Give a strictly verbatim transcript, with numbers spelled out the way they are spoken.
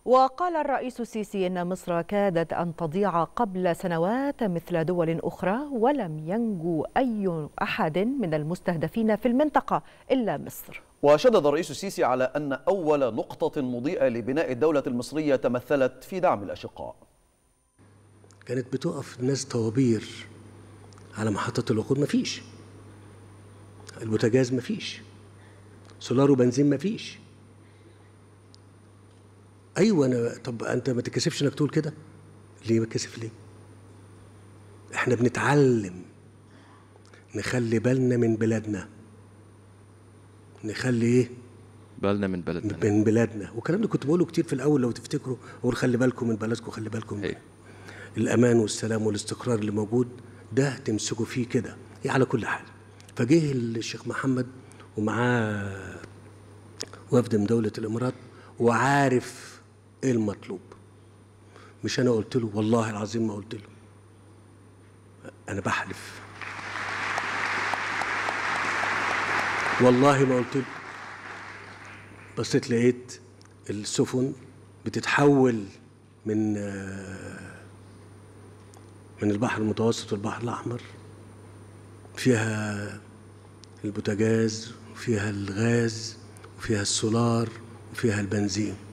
وقال الرئيس السيسي إن مصر كادت أن تضيع قبل سنوات مثل دول أخرى، ولم ينجو أي أحد من المستهدفين في المنطقة إلا مصر. وشدد الرئيس السيسي على أن أول نقطة مضيئة لبناء الدولة المصرية تمثلت في دعم الأشقاء. كانت بتقف الناس طوابير على محطة الوقود، مفيش البوتاجاز، مفيش سولار وبنزين، مفيش. ايوه انا، طب انت ما تتكسفش انك تقول كده؟ ليه بتكسف ليه؟ احنا بنتعلم نخلي بالنا من بلادنا، نخلي ايه بالنا من بلدنا من بلادنا. والكلام ده كنت بقوله كتير في الاول لو تفتكروا، اقول خلي بالكم من بلدكم، خلي بالكم من الامان والسلام والاستقرار اللي موجود ده تمسكوا فيه كده على كل حال. فجه الشيخ محمد ومعاه وفد من دولة الامارات وعارف ايه المطلوب. مش انا قلت له، والله العظيم ما قلت له، انا بحلف والله ما قلت له. بصيت لقيت السفن بتتحول من من البحر المتوسط والبحر الاحمر، فيها البوتاجاز وفيها الغاز وفيها السولار وفيها البنزين.